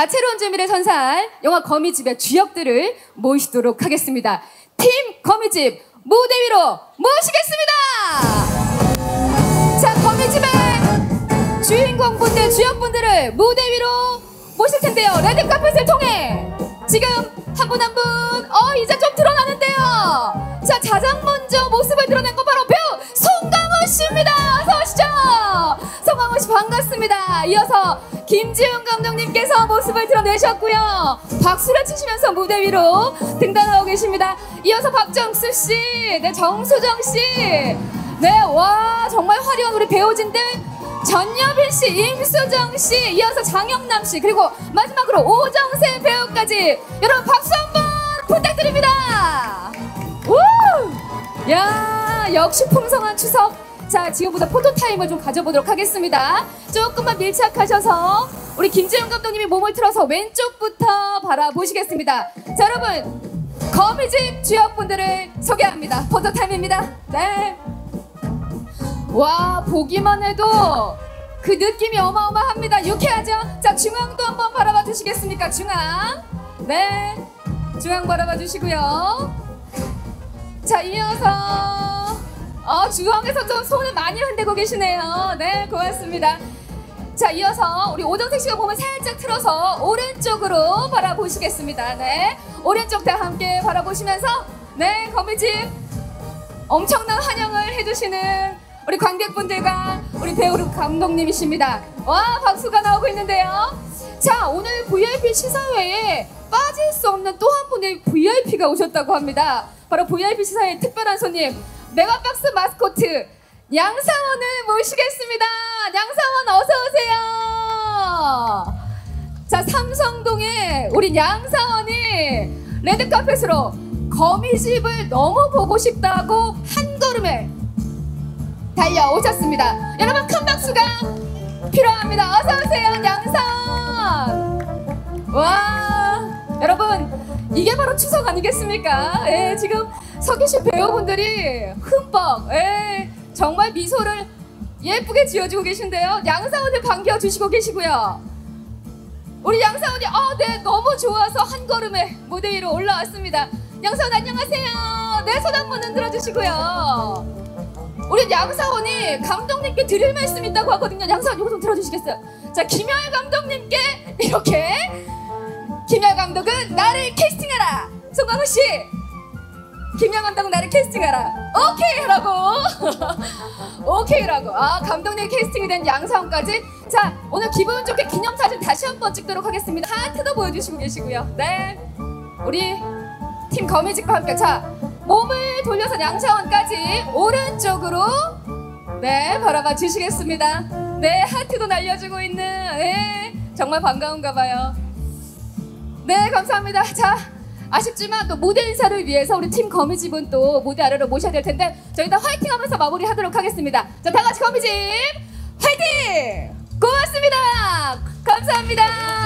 다채로운 재미를 선사할 영화 거미집의 주역들을 모시도록 하겠습니다. 팀 거미집 무대 위로 모시겠습니다. 자, 거미집의 주인공분들, 주역분들을 무대 위로 모실 텐데요. 레드카펫을 통해 지금 한 분 한 분 이제 좀 드러나는데요. 자, 가장 먼저 모습을 드러낸 건 바로 배우 송강호 씨입니다. 어서 오시죠. 송강호 씨 반갑습니다. 이어서 김지훈 감독님께서 모습을 드러내셨고요. 박수를 치시면서 무대 위로 등단하고 계십니다. 이어서 박정수 씨, 네, 정수정 씨, 네, 와, 정말 화려한 우리 배우진들 전여빈 씨, 임수정 씨, 이어서 장영남 씨, 그리고 마지막으로 오정세 배우까지 여러분 박수 한번 부탁드립니다. 우! 야, 역시 풍성한 추석. 자, 지금부터 포토타임을 좀 가져보도록 하겠습니다. 조금만 밀착하셔서 우리 김지훈 감독님이 몸을 틀어서 왼쪽부터 바라보시겠습니다. 자, 여러분 거미집 주역분들을 소개합니다. 포토타임입니다. 네. 와, 보기만 해도 그 느낌이 어마어마합니다. 유쾌하죠? 자, 중앙도 한번 바라봐 주시겠습니까? 중앙. 네, 중앙 바라봐 주시고요. 자, 이어서 중앙에서 좀 손을 많이 흔들고 계시네요. 네, 고맙습니다. 자, 이어서 우리 오정택 씨가 몸을 살짝 틀어서 오른쪽으로 바라보시겠습니다. 네, 오른쪽 다 함께 바라보시면서 네, 거미집 엄청난 환영을 해주시는 우리 관객분들과 우리 배우 감독님이십니다. 와, 박수가 나오고 있는데요. 자, 오늘 VIP 시사회에 빠질 수 없는 또 한 분의 VIP가 오셨다고 합니다. 바로 VIP 시사회의 특별한 손님, 메가박스 마스코트 양상원을 모시겠습니다. 양상원 어서 오세요. 자, 삼성동에 우리 양상원이 레드카펫으로 거미집을 너무 보고 싶다고 한 걸음에 달려오셨습니다. 여러분 큰 박수가 필요합니다. 어서오세요, 양상원. 와, 여러분 이게 바로 추석 아니겠습니까? 예, 지금 서 계신 배우분들이 흠뻑, 예, 정말 미소를 예쁘게 지어주고 계신데요. 양상원을 반겨주시고 계시고요. 우리 양상원이 네, 너무 좋아서 한 걸음에 무대 위로 올라왔습니다. 양상원 안녕하세요. 네, 손 한번 흔들어 주시고요. 우리 양상원이 감독님께 드릴 말씀 있다고 하거든요. 양상원 이거 좀 들어주시겠어요? 자, 김열 감독님께 이렇게, 김열 감독은 나를 캐스팅하라. 송강호 씨, 김열 감독은 나를 캐스팅하라. 오케이 라고. 오케이 라고. 감독님 캐스팅이 된 양상원까지. 자, 오늘 기분 좋게 기념사진 다시 한번 찍도록 하겠습니다. 하트도 보여주시고 계시고요. 네, 우리 팀 거미집과 함께, 자, 몸을 돌려서 양상원까지 오른쪽으로 네, 바라봐 주시겠습니다. 네, 하트도 날려주고 있는, 네, 정말 반가운가 봐요. 네, 감사합니다. 자, 아쉽지만 또 무대 인사를 위해서 우리 팀 거미집은 또 무대 아래로 모셔야 될 텐데 저희 다 화이팅 하면서 마무리 하도록 하겠습니다. 자, 다 같이 거미집 화이팅! 고맙습니다. 감사합니다.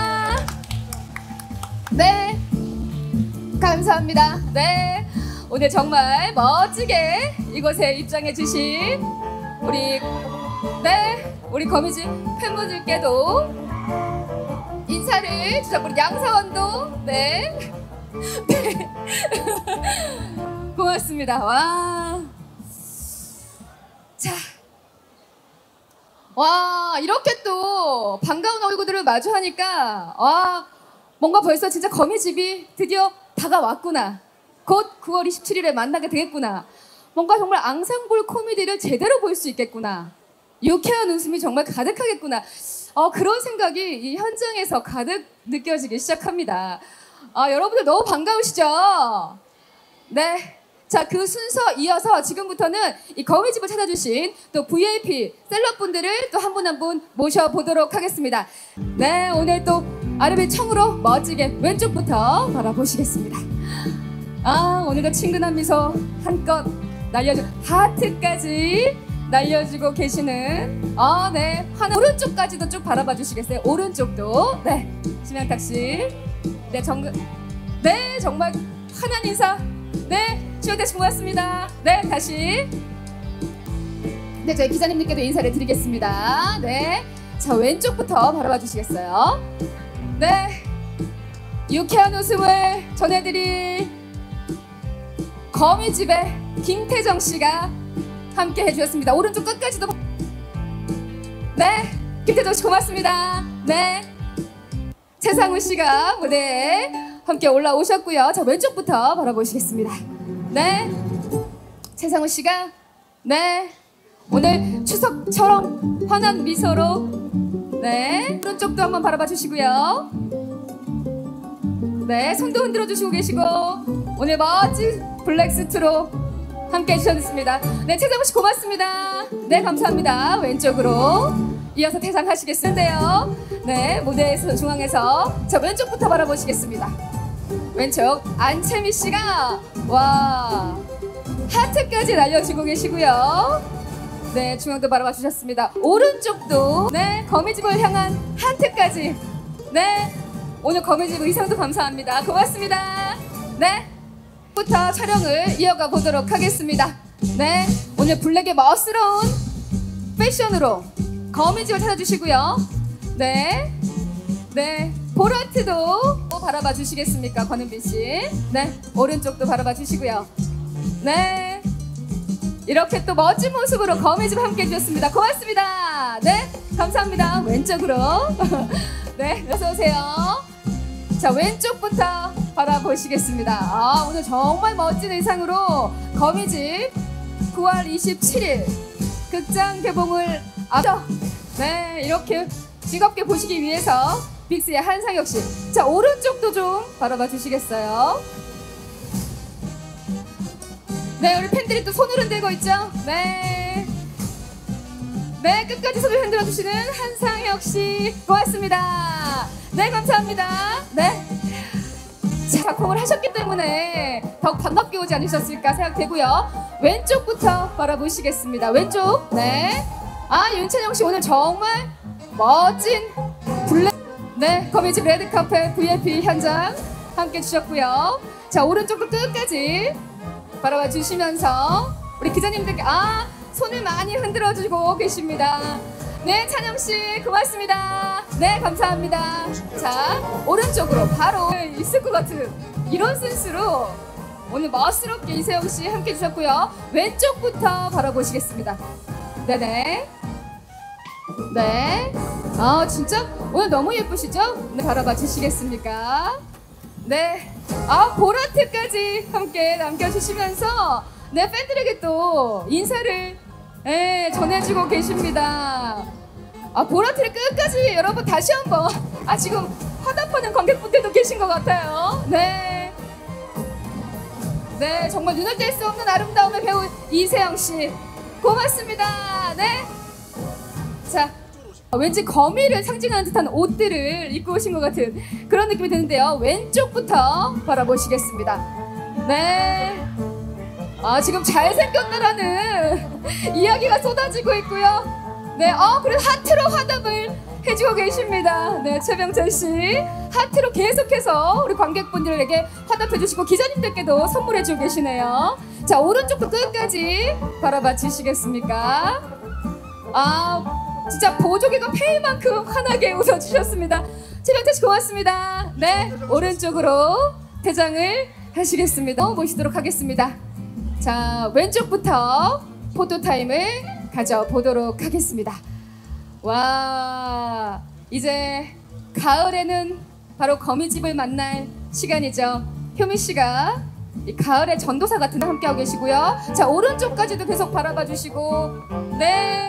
네, 감사합니다. 네, 오늘 정말 멋지게 이곳에 입장해 주신 우리, 네, 우리 거미집 팬분들께도 인사를 주셨고, 우리 양상원도 네, 네. 고맙습니다. 와, 자, 와, 이렇게 또 반가운 얼굴들을 마주하니까 와, 뭔가 벌써 진짜 거미집이 드디어 다가왔구나. 곧 9월 27일에 만나게 되겠구나. 뭔가 정말 앙상블 코미디를 제대로 볼 수 있겠구나. 유쾌한 웃음이 정말 가득하겠구나. 그런 생각이 이 현장에서 가득 느껴지기 시작합니다. 여러분들 너무 반가우시죠? 네. 자, 그 순서 이어서 지금부터는 이 거미집을 찾아주신 또 VIP 셀럽분들을 또 한 분 한 분 모셔보도록 하겠습니다. 네, 오늘 또 아름의 청으로 멋지게 왼쪽부터 바라보시겠습니다. 오늘도 친근한 미소 한껏 날려주고 하트까지 날려주고 계시는 네, 하나 오른쪽까지도 쭉 바라봐 주시겠어요? 오른쪽도. 네, 심양탁 씨. 네, 네, 정말 환한 인사. 네, 시원대 씨 고맙습니다. 네, 다시. 네, 저희 기자님들께도 인사를 드리겠습니다. 네, 자, 왼쪽부터 바라봐 주시겠어요? 네. 유쾌한 웃음을 전해드릴 거미집의 김태정 씨가 함께 해주셨습니다. 오른쪽 끝까지도. 네, 김태정 씨 고맙습니다. 네, 최상우 씨가 무대에 함께 올라오셨고요. 자, 왼쪽부터 바라보시겠습니다. 네, 최상우 씨가 네 오늘 추석처럼 환한 미소로 네 오른쪽도 한번 바라봐 주시고요. 네, 손도 흔들어 주시고 계시고 오늘 멋진 블랙스트로 함께 해주셨습니다. 네, 최상우 씨 고맙습니다. 네, 감사합니다. 왼쪽으로 이어서 퇴장하시겠는데요. 네, 무대에서 중앙에서 자 왼쪽부터 바라보시겠습니다. 왼쪽 안채미 씨가 와 하트까지 날려주고 계시고요. 네, 중앙도 바라봐 주셨습니다. 오른쪽도 네 거미집을 향한 하트까지. 네, 오늘 거미집 의상도 감사합니다. 고맙습니다. 네, 부터 촬영을 이어가 보도록 하겠습니다. 네, 오늘 블랙의 멋스러운 패션으로 거미집을 찾아주시고요. 네, 네, 보라트도 바라봐 주시겠습니까, 권은빈 씨? 네, 오른쪽도 바라봐 주시고요. 네, 이렇게 또 멋진 모습으로 거미집 함께 해주셨습니다. 고맙습니다. 네, 감사합니다. 왼쪽으로 네, 어서 오세요. 자, 왼쪽부터 바라보시겠습니다. 아, 오늘 정말 멋진 의상으로 거미집 9월 27일 극장 개봉을 앞서 네, 이렇게 즐겁게 보시기 위해서 빅스의 한상혁 씨. 자, 오른쪽도 좀 바라봐 주시겠어요? 네, 우리 팬들이 또 손을 흔들고 있죠? 네. 네, 끝까지 손을 흔들어 주시는 한상혁 씨. 고맙습니다. 네, 감사합니다. 네. 자, 작품을 하셨기 때문에 더욱 반갑게 오지 않으셨을까 생각되고요. 왼쪽부터 바라보시겠습니다. 왼쪽. 네. 아, 윤찬영 씨 오늘 정말 멋진 블랙 네, 거미집 레드카펫 VIP 현장 함께 주셨고요. 자, 오른쪽도 끝까지 바라봐 주시면서 우리 기자님들께 아, 손을 많이 흔들어 주고 계십니다. 네, 찬영 씨 고맙습니다. 네, 감사합니다. 자, 오른쪽으로 바로 있을 것 같은 이런 센스로 오늘 멋스럽게 이세영 씨 함께 주셨고요. 왼쪽부터 바라보시겠습니다. 네네. 네. 아, 진짜 오늘 너무 예쁘시죠? 네, 바라봐 주시겠습니까? 네. 아, 보라트까지 함께 남겨주시면서 네, 팬들에게 또 인사를 네, 전해주고 계십니다. 아, 보라트를 끝까지 여러분 다시 한번 아, 지금 화답하는 관객분들도 계신 것 같아요. 네. 네, 정말 눈을 뗄 수 없는 아름다움의 배우 이세영 씨 고맙습니다. 네. 자, 왠지 거미를 상징하는 듯한 옷들을 입고 오신 것 같은 그런 느낌이 드는데요. 왼쪽부터 바라보시겠습니다. 네. 아, 지금 잘생겼다라는 이야기가 쏟아지고 있고요. 네, 그래서 하트로 화답을 해주고 계십니다. 네, 최병찬 씨 하트로 계속해서 우리 관객분들에게 화답해 주시고 기자님들께도 선물해 주고 계시네요. 자, 오른쪽도 끝까지 바라봐 주시겠습니까? 아, 진짜 보조개가 패일 만큼 환하게 웃어주셨습니다. 최병찬 씨 고맙습니다. 네, 오른쪽으로 퇴장을 하시겠습니다. 모시도록 하겠습니다. 자, 왼쪽부터 포토타임을 가져보도록 하겠습니다. 와, 이제 가을에는 바로 거미집을 만날 시간이죠. 효민 씨가 이 가을의 전도사 같은 데 함께하고 계시고요. 자, 오른쪽까지도 계속 바라봐 주시고 네.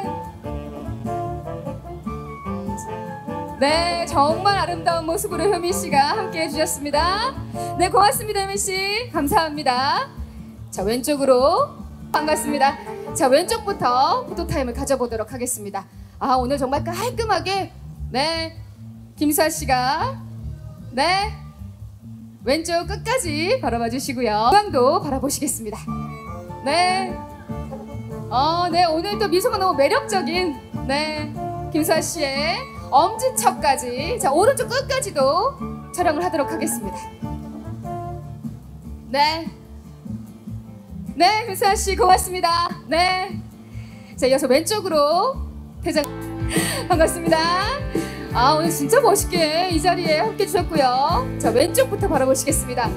네, 정말 아름다운 모습으로 효민 씨가 함께 해주셨습니다. 네, 고맙습니다. 효민 씨 감사합니다. 자, 왼쪽으로 반갑습니다. 자, 왼쪽부터 포토타임을 가져보도록 하겠습니다. 아, 오늘 정말 깔끔하게 네, 김수아 씨가 네, 왼쪽 끝까지 바라봐 주시고요. 중앙도 바라보시겠습니다. 네. 네, 오늘 또 미소가 너무 매력적인 네, 김수아 씨의 엄지척까지. 자, 오른쪽 끝까지도 촬영을 하도록 하겠습니다. 네. 네, 김수아 씨 고맙습니다. 네. 자, 이어서 왼쪽으로 퇴장. 반갑습니다. 아, 오늘 진짜 멋있게 이 자리에 함께 해주셨고요. 자, 왼쪽부터 바라보시겠습니다.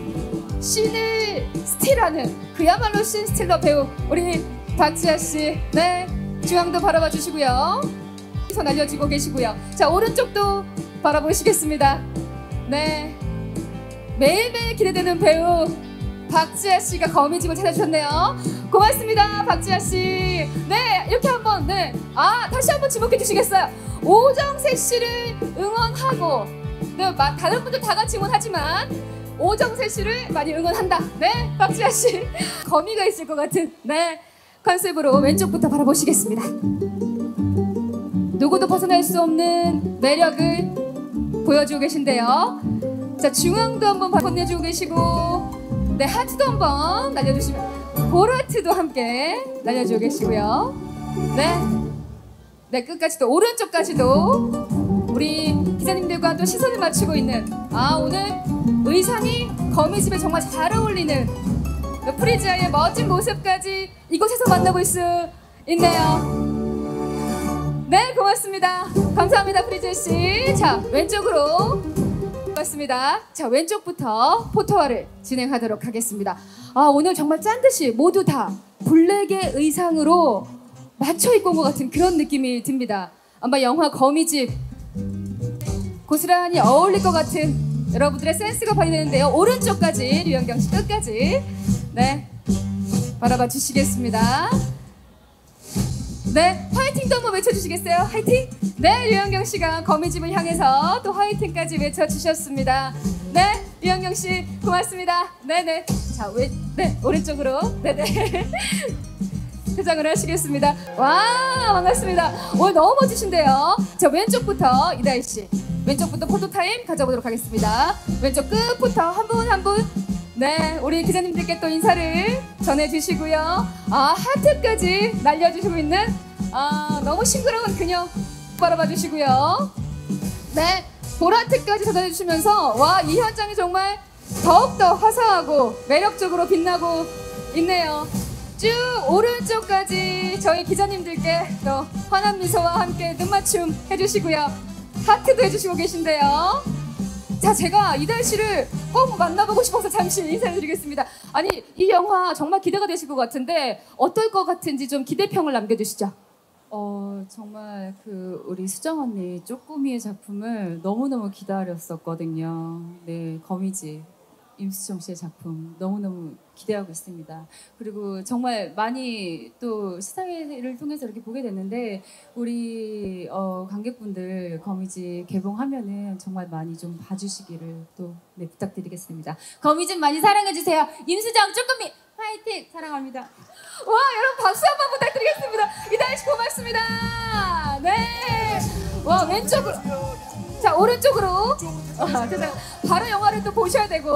신을 스틸하는 그야말로 신 스틸러 배우 우리 박지아 씨. 네, 중앙도 바라봐 주시고요. 손 알려주고 계시고요. 자, 오른쪽도 바라보시겠습니다. 네, 매일매일 기대되는 배우 박지아 씨가 거미집을 찾아주셨네요. 고맙습니다, 박지아 씨. 네, 이렇게 한번, 네, 다시 한번 지목해 주시겠어요? 오정세 씨를 응원하고, 네, 다른 분들 다 같이 응원하지만 오정세 씨를 많이 응원한다. 네, 박지아 씨. 거미가 있을 것 같은, 네, 컨셉으로 왼쪽부터 바라보시겠습니다. 누구도 벗어날 수 없는 매력을 보여주고 계신데요. 자, 중앙도 한번 건네주고 계시고, 네, 하트도 한번 날려주시면, 볼하트도 함께 날려주고 계시고요. 네, 네, 끝까지도, 오른쪽까지도 우리 기자님들과 또 시선을 맞추고 있는, 오늘 의상이 거미집에 정말 잘 어울리는 프리지아의 멋진 모습까지 이곳에서 만나볼 수 있네요. 네, 고맙습니다. 감사합니다, 프리지아 씨. 자, 왼쪽으로 고맙습니다. 자, 왼쪽부터 포토화를 진행하도록 하겠습니다. 오늘 정말 짠듯이 모두 다 블랙의 의상으로 맞춰 입고 온 것 같은 그런 느낌이 듭니다. 아마 영화 거미집 고스란히 어울릴 것 같은 여러분들의 센스가 발휘되는데요. 오른쪽까지 류현경 씨 끝까지, 네, 바라봐 주시겠습니다. 네, 화이팅도 한번 외쳐주시겠어요? 화이팅! 네, 류현경 씨가 거미집을 향해서 또 화이팅까지 외쳐주셨습니다. 네, 류현경 씨 고맙습니다. 네네. 자, 네, 오른쪽으로. 네네. 퇴장을 하시겠습니다. 와, 반갑습니다. 오늘 너무 멋지신데요. 자, 왼쪽부터 이다희 씨. 왼쪽부터 포토타임 가져보도록 하겠습니다. 왼쪽 끝부터 한 분 한 분, 네, 우리 기자님들께 또 인사를 전해주시고요. 하트까지 날려주시고 있는 너무 싱그러운 그녀 바라봐 주시고요. 네, 보라트까지 전해주시면서 와, 이 현장이 정말 더욱더 화사하고 매력적으로 빛나고 있네요. 쭉 오른쪽까지 저희 기자님들께 또 환한 미소와 함께 눈맞춤 해주시고요. 하트도 해주시고 계신데요. 자, 제가 이다희 씨를 꼭 만나보고 싶어서 잠시 인사를 드리겠습니다. 아니, 이 영화 정말 기대가 되실 것 같은데 어떨 것 같은지 좀 기대평을 남겨주시죠. 정말 우리 수정 언니 쪼꼬미의 작품을 너무너무 기다렸었거든요. 네, 거미집 임수정 씨의 작품 너무너무 기대하고 있습니다. 그리고 정말 많이 또 시사회를 통해서 이렇게 보게 됐는데 우리 관객분들 거미집 개봉하면은 정말 많이 좀 봐주시기를 또 네, 부탁드리겠습니다. 거미집 많이 사랑해주세요. 임수정 쪼꼬미 화이팅! 사랑합니다. 와, 여러분 박수 한번 부탁드리겠습니다. 이다희 씨 고맙습니다. 네, 와, 왼쪽으로, 자, 오른쪽으로. 바로 영화를 또 보셔야 되고.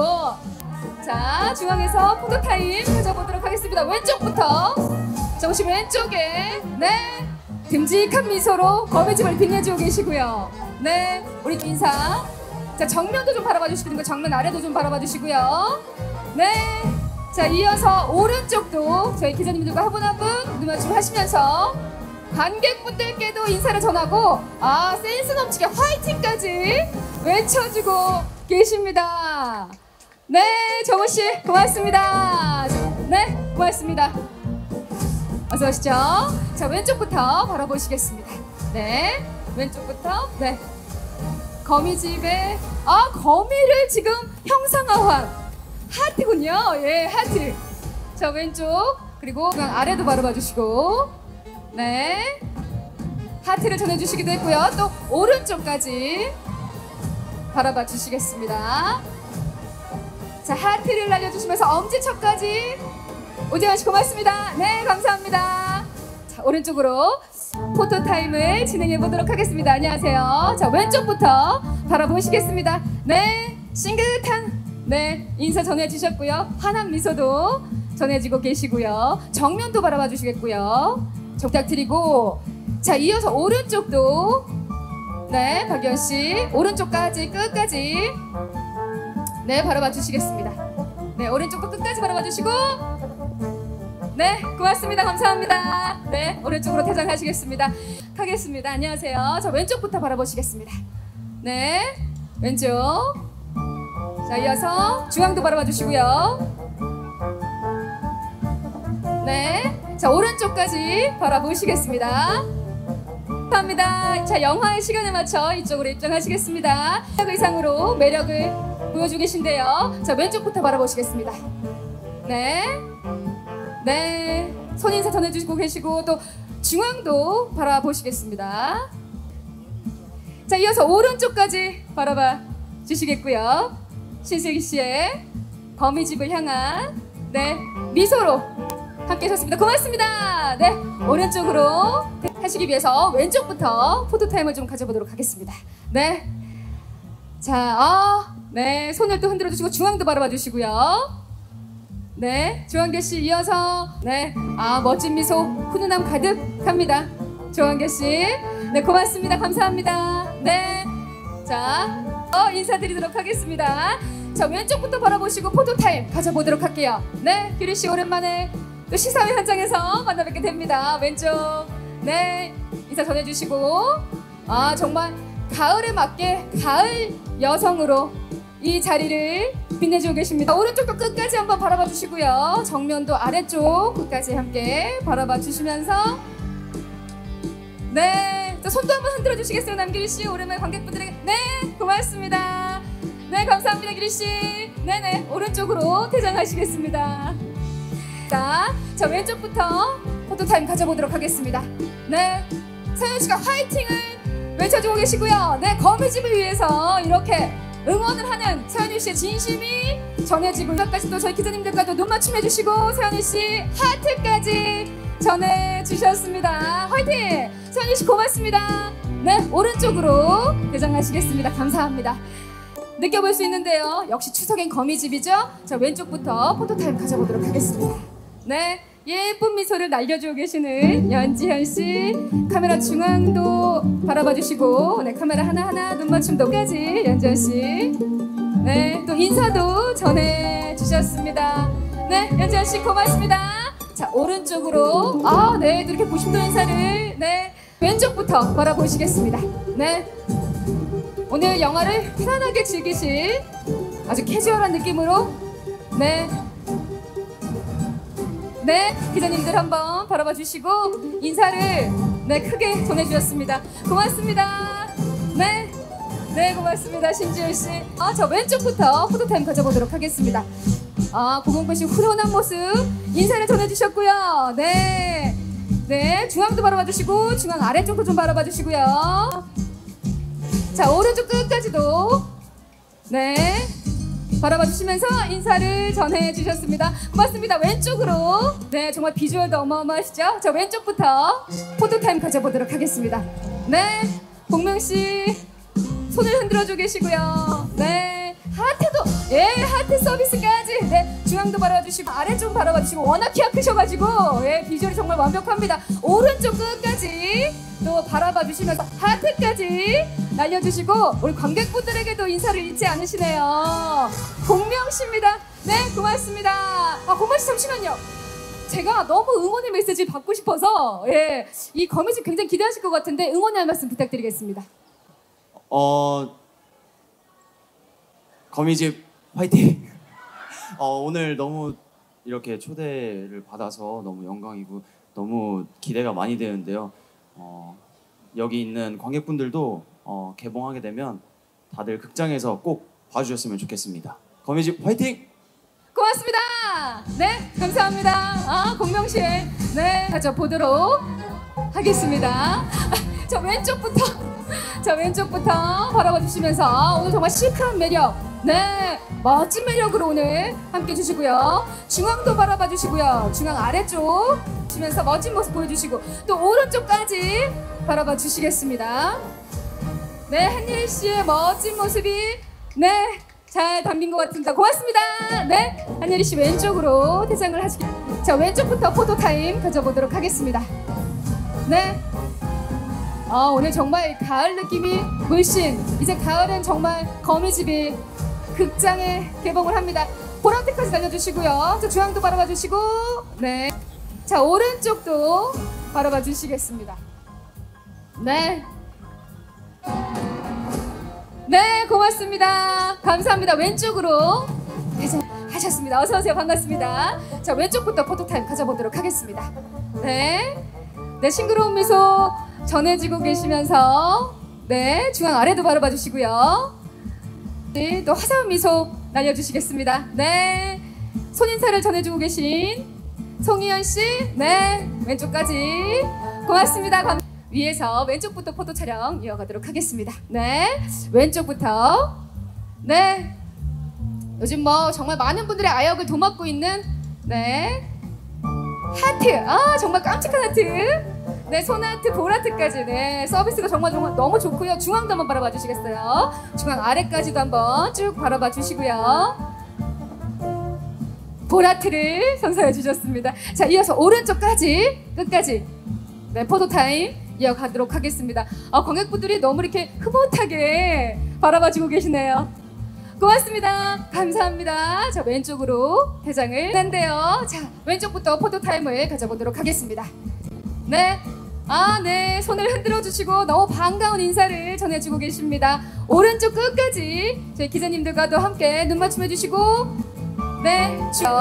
자, 중앙에서 포토타임 가져보도록 하겠습니다. 왼쪽부터. 자, 혹시 왼쪽에, 네, 듬직한 미소로 거미집을 빛내주고 계시고요. 네, 우리 인사. 자, 정면도 좀 바라봐 주시는 거, 정면 아래도 좀 바라봐 주시고요. 네, 자, 이어서 오른쪽도 저희 기자님들과 한 분 한 분 눈맞춤 하시면서 관객분들께도 인사를 전하고 센스 넘치게 화이팅까지 외쳐주고 계십니다. 네, 정우씨 고맙습니다. 네, 고맙습니다. 어서 오시죠. 자, 왼쪽부터 바라보시겠습니다. 네, 왼쪽부터. 네, 거미집에 거미를 지금 형상화한 하트군요. 예, 하트. 자, 왼쪽 그리고 아래도 바라봐 주시고, 네, 하트를 전해주시기도 했고요. 또 오른쪽까지 바라봐 주시겠습니다. 자, 하트를 날려주시면서 엄지척까지. 오재환 씨 고맙습니다. 네, 감사합니다. 자, 오른쪽으로 포토타임을 진행해 보도록 하겠습니다. 안녕하세요. 자, 왼쪽부터 바라보시겠습니다. 네, 싱긋한, 네, 인사 전해주셨고요. 환한 미소도 전해지고 계시고요. 정면도 바라봐 주시겠고요. 부탁드리고, 자, 이어서 오른쪽도, 네, 박연 씨 오른쪽까지 끝까지, 네, 바라봐 주시겠습니다. 네, 오른쪽도 끝까지 바라봐 주시고, 네, 네, 고맙습니다. 감사합니다. 네, 오른쪽으로 퇴장하시겠습니다. 하겠습니다. 안녕하세요. 자, 왼쪽부터 바라보시겠습니다. 네, 왼쪽. 자, 이어서 중앙도 바라봐 주시고요. 네, 자, 오른쪽까지 바라보시겠습니다. 감사합니다. 자, 영화의 시간에 맞춰 이쪽으로 입장하시겠습니다. 의상으로 매력을 보여주고 계신데요. 자, 왼쪽부터 바라보시겠습니다. 네, 네, 손인사 전해주시고 계시고 또 중앙도 바라보시겠습니다. 자, 이어서 오른쪽까지 바라봐 주시겠고요. 신슬기 씨의 거미집을 향한 네 미소로 함께 하셨습니다. 고맙습니다. 네, 오른쪽으로 하시기 위해서 왼쪽부터 포토타임을 좀 가져보도록 하겠습니다. 네, 자, 네, 손을 또 흔들어 주시고 중앙도 바라봐 주시고요. 네, 조한계 씨 이어서 네, 멋진 미소 훈훈함 가득합니다. 조한계 씨, 네, 고맙습니다. 감사합니다. 네, 자, 인사드리도록 하겠습니다. 자, 왼쪽부터 바라보시고 포토타임 가져보도록 할게요. 네, 규리 씨 오랜만에 또 시사회 현장에서 만나뵙게 됩니다. 왼쪽, 네, 인사 전해주시고 정말 가을에 맞게 가을 여성으로 이 자리를 빛내주고 계십니다. 오른쪽도 끝까지 한번 바라봐 주시고요. 정면도 아래쪽 끝까지 함께 바라봐 주시면서 네, 자, 손도 한번 흔들어 주시겠어요, 남규리 씨? 오랜만에 관객분들에게 네, 고맙습니다. 네, 감사합니다, 규리 씨. 네네, 오른쪽으로 퇴장하시겠습니다. 자, 왼쪽부터 포토타임 가져보도록 하겠습니다. 네, 서현 씨가 화이팅을 외쳐주고 계시고요. 네, 거미집을 위해서 이렇게 응원을 하는 서현희 씨의 진심이 전해지고 여기까지 또 저희 기자님들과도 눈 맞춤 해주시고 서현희 씨 하트까지 전해주셨습니다. 화이팅! 서현희 씨 고맙습니다. 네, 오른쪽으로 대장하시겠습니다. 감사합니다. 느껴볼 수 있는데요. 역시 추석엔 거미집이죠. 자, 왼쪽부터 포토타임 가져보도록 하겠습니다. 네, 예쁜 미소를 날려주고 계시는 연지현 씨, 카메라 중앙도 바라봐 주시고 네, 카메라 하나하나 눈 맞춤도까지 연지현 씨, 네, 또 인사도 전해 주셨습니다. 네, 연지현 씨 고맙습니다. 자, 오른쪽으로 네, 또 이렇게 90도 인사를 네, 왼쪽부터 바라보시겠습니다. 네, 오늘 영화를 편안하게 즐기실 아주 캐주얼한 느낌으로 네, 네, 기자님들 한번 바라봐 주시고 인사를 네, 크게 전해주셨습니다. 고맙습니다. 네, 네, 고맙습니다. 신지율 씨. 저 왼쪽부터 포토타임 가져보도록 하겠습니다. 고공근 씨 훈훈한 모습 인사를 전해주셨고요. 네, 네, 중앙도 바라봐 주시고 중앙 아래쪽도 좀 바라봐 주시고요. 자, 오른쪽 끝까지도 네, 바라봐 주시면서 인사를 전해 주셨습니다. 고맙습니다. 왼쪽으로 네, 정말 비주얼도 어마어마하시죠? 자, 왼쪽부터 포토타임 가져보도록 하겠습니다. 네, 복명 씨 손을 흔들어 주고 계시고요. 네, 하트도 하트 서비스까지 네, 중앙도 바라봐 주시고 아래쪽 바라봐 주시고 워낙 키가 크셔가지고 비주얼이 정말 완벽합니다. 오른쪽 끝까지 또 바라봐 주시면서 하트까지 날려주시고 우리 관객분들에게도 인사를 잊지 않으시네요. 공명씨입니다. 네, 고맙습니다. 공명씨 잠시만요. 제가 너무 응원의 메시지 받고 싶어서 이 거미집 굉장히 기대하실 것 같은데 응원의 한 말씀 부탁드리겠습니다. 거미집 화이팅! 오늘 너무 이렇게 초대를 받아서 너무 영광이고 너무 기대가 많이 되는데요. 여기 있는 관객분들도 개봉하게 되면 다들 극장에서 꼭 봐주셨으면 좋겠습니다. 거미집 화이팅! 고맙습니다. 네, 감사합니다. 공명씨 네, 가져보도록 하겠습니다. 자, 왼쪽부터 바라봐 주시면서 오늘 정말 시크한 매력 네, 멋진 매력으로 오늘 함께 해주시고요. 중앙도 바라봐 주시고요. 중앙 아래쪽 보시면서 멋진 모습 보여주시고 또 오른쪽까지 바라봐 주시겠습니다. 네, 한예리 씨의 멋진 모습이 네, 잘 담긴 것 같습니다. 고맙습니다. 네, 한예리 씨 왼쪽으로 퇴장을 하시기. 자, 왼쪽부터 포토타임 가져보도록 하겠습니다. 네, 오늘 정말 가을 느낌이 물씬. 이제 가을엔 정말 거미집이 극장에 개봉을 합니다. 보라색까지 날려주시고요. 저 중앙도 바라봐 주시고 네, 자, 오른쪽도 바라봐 주시겠습니다. 네. 네, 고맙습니다. 감사합니다. 왼쪽으로 하셨습니다. 어서 오세요. 반갑습니다. 자, 왼쪽부터 포토타임 가져보도록 하겠습니다. 네. 네, 싱그러운 미소 전해지고 계시면서 네, 중앙 아래도 바라봐 주시고요. 네, 또 화사한 미소 날려주시겠습니다. 네, 손인사를 전해주고 계신 송희연 씨, 네, 왼쪽까지 고맙습니다. 위에서 왼쪽부터 포토 촬영 이어가도록 하겠습니다. 네, 왼쪽부터. 네, 요즘 뭐 정말 많은 분들의 아역을 도맡고 있는 네 하트, 아 정말 깜찍한 하트. 네, 손하트, 볼하트까지 네 서비스가 정말 너무 좋고요. 중앙도 한번 바라봐 주시겠어요? 중앙 아래까지도 한번 쭉 바라봐 주시고요. 볼하트를 선사해 주셨습니다. 자, 이어서 오른쪽까지 끝까지 네 포토타임 이어가도록 하겠습니다. 관객분들이 너무 이렇게 흐뭇하게 바라봐주고 계시네요. 고맙습니다. 감사합니다. 자, 왼쪽으로 대장을 한데요. 자, 왼쪽부터 포토타임을 가져보도록 하겠습니다. 네. 네, 손을 흔들어 주시고 너무 반가운 인사를 전해주고 계십니다. 오른쪽 끝까지 저희 기자님들과도 함께 눈 맞춤해 주시고 네,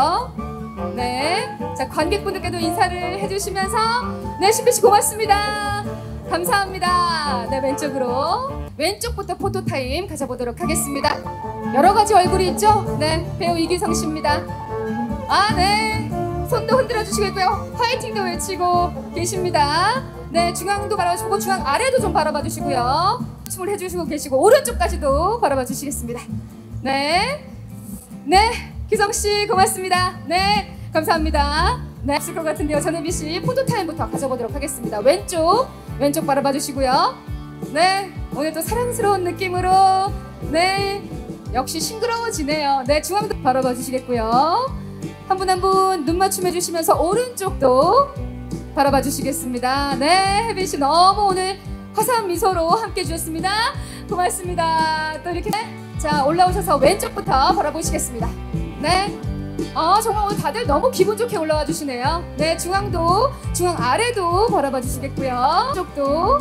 네, 자, 관객분들께도 인사를 해주시면서 네, 신비씨 고맙습니다. 감사합니다. 네, 왼쪽부터 포토타임 가져보도록 하겠습니다. 여러가지 얼굴이 있죠? 네, 배우 이기성 씨입니다. 네, 손도 흔들어 주시고 있고요. 화이팅도 외치고 계십니다. 네, 중앙도 바라보시고 중앙 아래도 좀 바라봐 주시고요. 춤을 해주시고 계시고 오른쪽까지도 바라봐 주시겠습니다. 네, 네, 기성씨 고맙습니다. 네, 감사합니다. 네, 없을 것 같은데요. 전혜비씨 포토타임부터 가져보도록 하겠습니다. 왼쪽 바라봐 주시고요. 네, 오늘도 사랑스러운 느낌으로 네, 역시 싱그러워지네요. 네, 중앙도 바라봐 주시겠고요. 한 분 한 분 눈 맞춤해 주시면서 오른쪽도 바라봐 주시겠습니다. 네, 혜빈씨 너무 오늘 화사한 미소로 함께 해주셨습니다. 고맙습니다. 또 이렇게 자, 올라오셔서 왼쪽부터 바라보시겠습니다. 네, 정말 오늘 다들 너무 기분 좋게 올라와 주시네요. 네, 중앙 아래도 바라봐 주시겠고요. 쪽도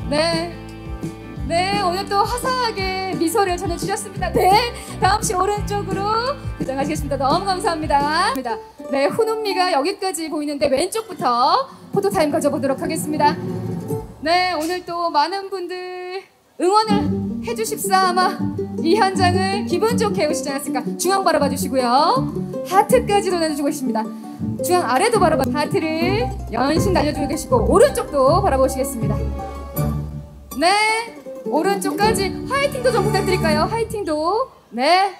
네, 오늘 또 화사하게 미소를 전해주셨습니다. 네, 다음시 오른쪽으로 대장하시겠습니다. 너무 감사합니다. 네, 훈훈미가 여기까지 보이는데 왼쪽부터 포토타임 가져보도록 하겠습니다. 네, 오늘 또 많은 분들 응원을 해주십사 아마 이 현장을 기분 좋게 오시지 않았을까. 중앙 바라봐 주시고요. 하트까지도 내주고 계십니다. 중앙 아래도 바라봐 하트를 연신 날려주고 계시고 오른쪽도 바라보시겠습니다. 네, 오른쪽까지 화이팅도 좀 부탁드릴까요? 화이팅도. 네,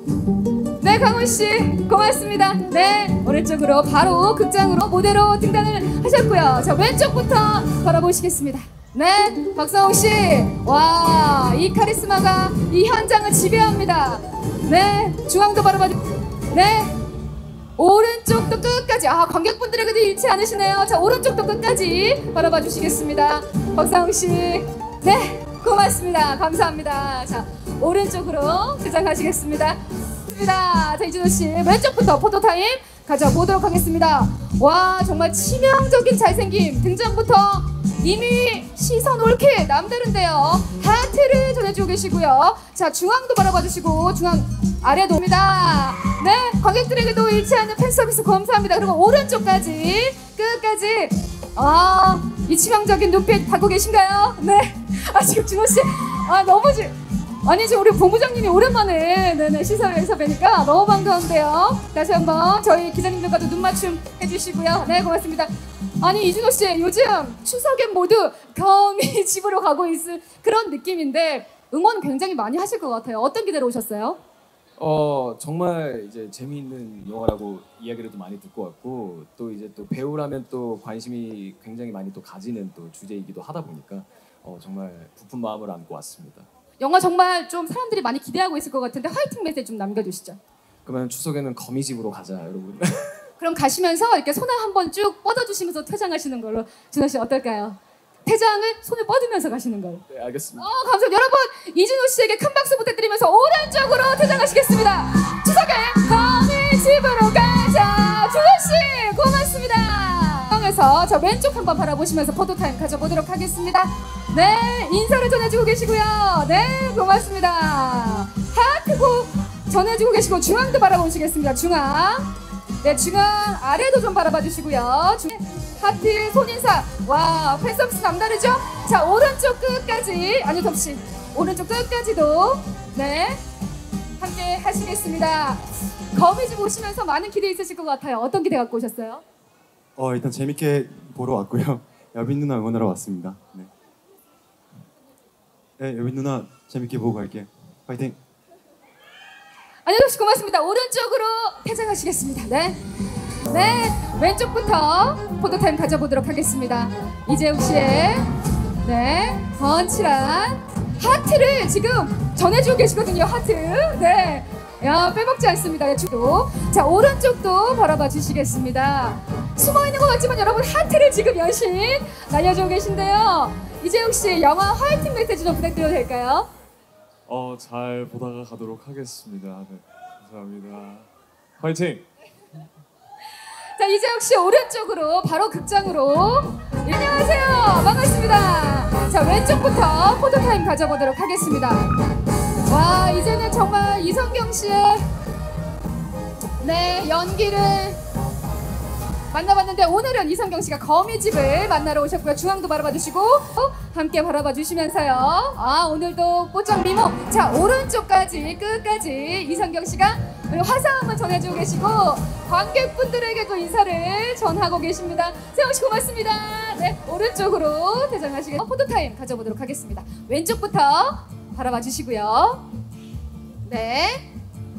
강훈씨 고맙습니다. 네, 오른쪽으로 바로 극장으로 무대로 등단을 하셨고요. 자, 왼쪽부터 바라보시겠습니다. 네, 박성웅씨, 와, 이 카리스마가 이 현장을 지배합니다. 네, 중앙도 바라봐. 네, 오른쪽도 끝까지. 관객분들에게도 잃지 않으시네요. 자, 오른쪽도 끝까지 바라봐 주시겠습니다. 박상웅씨, 네, 고맙습니다. 감사합니다. 자, 오른쪽으로 시작하시겠습니다. 자, 이준호씨 왼쪽부터 포토타임 가져보도록 하겠습니다. 와, 정말 치명적인 잘생김 등장부터 이미 시선 올킬 남다른데요. 하트를 전해주고 계시고요. 자, 중앙도 바라봐 주시고 중앙 아래도 옵니다. 네, 관객들에게도 잃지 않는 팬서비스 감사합니다. 그리고 오른쪽까지 끝까지. 이 치명적인 눈빛 받고 계신가요? 네, 지금 준호씨 아니지, 우리 본부장님이 오랜만에 네네 시사회에서 뵈니까 너무 반가운데요. 다시 한번 저희 기자님들과도 눈 맞춤 해주시고요. 네, 고맙습니다. 아니, 이준호 씨, 요즘 추석엔 모두 겸이 집으로 가고 있을 그런 느낌인데 응원 굉장히 많이 하실 것 같아요. 어떤 기대로 오셨어요? 정말 이제 재미있는 영화라고 이야기를 또 많이 듣고 왔고, 또 이제 또 배우라면 또 관심이 굉장히 많이 또 가지는 또 주제이기도 하다 보니까 정말 부푼 마음을 안고 왔습니다. 영화 정말 좀 사람들이 많이 기대하고 있을 것 같은데 화이팅 메시지 좀 남겨주시죠. 그러면 추석에는 거미집으로 가자, 여러분. 그럼 가시면서 이렇게 손을 한번 쭉 뻗어주시면서 퇴장하시는 걸로. 준호 씨 어떨까요? 퇴장을 손을 뻗으면서 가시는 걸. 네, 알겠습니다. 감사합니다. 여러분, 이준호 씨에게 큰 박수 부탁드리면서 오른쪽으로 퇴장하시겠습니다. 추석에 거미집으로 가자. 준호 씨 고맙습니다. 이어서 저 왼쪽 한번 바라보시면서 포토타임 가져보도록 하겠습니다. 네, 인사를 전해주고 계시고요. 네, 고맙습니다. 하트고 전해주고 계시고 중앙도 바라보시겠습니다. 중앙. 네, 중앙 아래도 좀 바라봐 주시고요. 하트 손인사. 와, 팬서비스 남다르죠? 자, 오른쪽 끝까지 아니 덥시 오른쪽 끝까지도 네 함께 하시겠습니다. 거미줄 보시면서 많은 기대 있으실 것 같아요. 어떤 기대 갖고 오셨어요? 일단 재밌게 보러 왔고요. 여빈 누나 응원하러 왔습니다. 네. 네, 여빈 누나 재밌게 보고 갈게요. 파이팅! 안녕하세요. 고맙습니다. 오른쪽으로 퇴장하시겠습니다. 네. 네, 왼쪽부터 포토타임 가져보도록 하겠습니다. 이재욱 씨의 네, 번칠한 하트를 지금 전해주고 계시거든요. 하트. 네. 야, 빼먹지 않습니다. 왼쪽도. 자, 오른쪽도 바라봐 주시겠습니다. 숨어있는 것 같지만 여러분 하트를 지금 열심히 날려주고 계신데요. 이재욱 씨, 영화 화이팅 메시지 좀 부탁드려도 될까요? 잘 보다가 가도록 하겠습니다. 네, 감사합니다. 화이팅! 자, 이재욱 씨 오른쪽으로 바로 극장으로. 안녕하세요. 반갑습니다. 자, 왼쪽부터 포토타임 가져보도록 하겠습니다. 와, 이제는 정말 이성경 씨의 네, 연기를 만나봤는데 오늘은 이성경 씨가 거미집을 만나러 오셨고요. 중앙도 바라봐 주시고 함께 바라봐 주시면서요. 아, 오늘도 꽃장 미모. 자, 오른쪽까지 끝까지 이성경 씨가 화상 한번 전해주고 계시고 관객분들에게도 인사를 전하고 계십니다. 세영 씨 고맙습니다. 네, 오른쪽으로 대장하시겠. 포토타임 가져보도록 하겠습니다. 왼쪽부터 바라봐 주시고요. 네.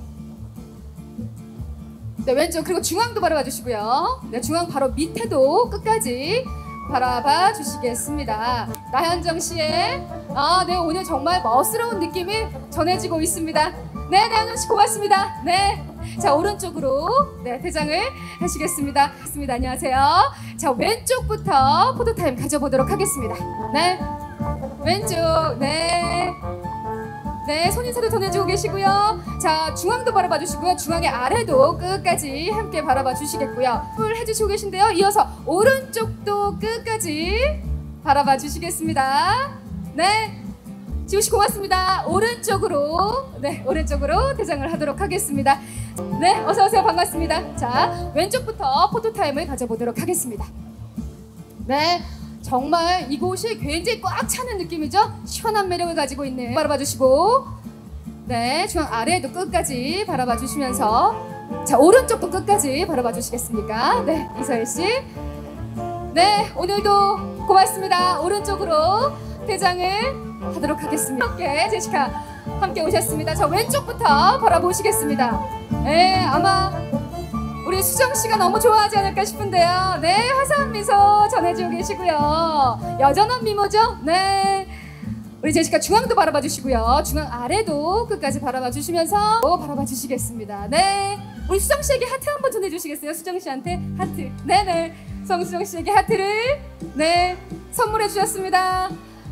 네, 왼쪽 그리고 중앙도 바라봐 주시고요. 네, 중앙 바로 밑에도 끝까지 바라봐 주시겠습니다. 나현정 씨의 네, 오늘 정말 멋스러운 느낌이 전해지고 있습니다. 네, 나현정 씨 고맙습니다. 네, 자, 오른쪽으로 네, 퇴장을 하시겠습니다. 안녕하세요. 자, 왼쪽부터 포토타임 가져보도록 하겠습니다. 네, 왼쪽 네. 네, 손인사도 전해주고 계시고요. 자, 중앙도 바라봐 주시고요. 중앙의 아래도 끝까지 함께 바라봐 주시겠고요. 풀 해주시고 계신데요. 이어서 오른쪽도 끝까지 바라봐 주시겠습니다. 네, 지우씨 고맙습니다. 오른쪽으로 네, 오른쪽으로 퇴장을 하도록 하겠습니다. 네, 어서 오세요. 반갑습니다. 자, 왼쪽부터 포토타임을 가져보도록 하겠습니다. 네. 정말 이곳이 굉장히 꽉 차는 느낌이죠? 시원한 매력을 가지고 있는 바라봐 주시고 네, 중앙 아래에도 끝까지 바라봐 주시면서 자, 오른쪽도 끝까지 바라봐 주시겠습니까? 네, 이서일 씨. 네, 오늘도 고맙습니다. 오른쪽으로 퇴장을 하도록 하겠습니다. 함께 제시카 함께 오셨습니다. 자, 왼쪽부터 바라보시겠습니다. 네, 아마 우리 수정 씨가 너무 좋아하지 않을까 싶은데요. 네, 화사한 미소 전해주고 계시고요. 여전한 미모죠? 네. 우리 제시카 중앙도 바라봐 주시고요. 중앙 아래도 끝까지 바라봐 주시면서 바라봐 주시겠습니다. 네. 우리 수정 씨에게 하트 한번 전해주시겠어요? 수정 씨한테 하트. 네네. 성수정 씨에게 하트를 네, 선물해 주셨습니다.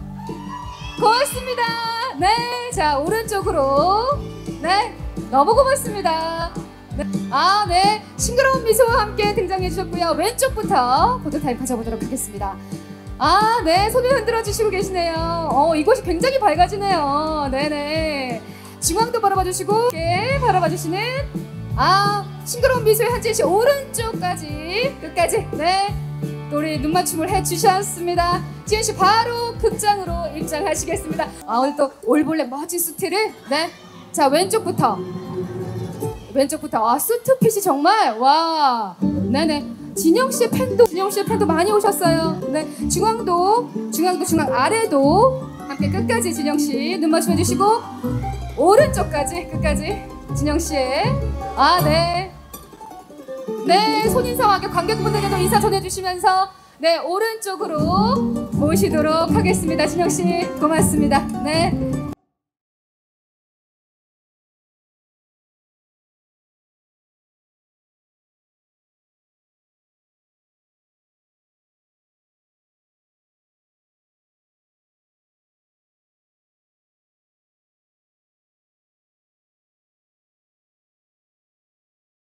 고맙습니다. 네. 자, 오른쪽으로. 네. 너무 고맙습니다. 네. 아, 네. 싱그러운 미소와 함께 등장해 주셨고요. 왼쪽부터 포토타임 가져보도록 하겠습니다. 아, 네. 손을 흔들어 주시고 계시네요. 이곳이 굉장히 밝아지네요. 네네. 중앙도 바라봐 주시고, 네, 바라봐 주시는, 싱그러운 미소의 한지은 씨 오른쪽까지, 끝까지, 네. 또 우리 눈맞춤을 해 주셨습니다. 지은 씨 바로 극장으로 입장하시겠습니다. 오늘 또 올볼레 멋진 수트를, 네. 자, 왼쪽부터, 수트핏이 정말, 와, 네네. 진영 씨의 팬도 많이 오셨어요. 네, 중앙도 중앙 아래도 함께 끝까지 진영 씨 눈 맞춤해 주시고 오른쪽까지 끝까지 진영 씨의 네, 네, 손인사와 함께 관객분들께도 인사 전해주시면서 네, 오른쪽으로 모시도록 하겠습니다. 진영 씨 고맙습니다. 네.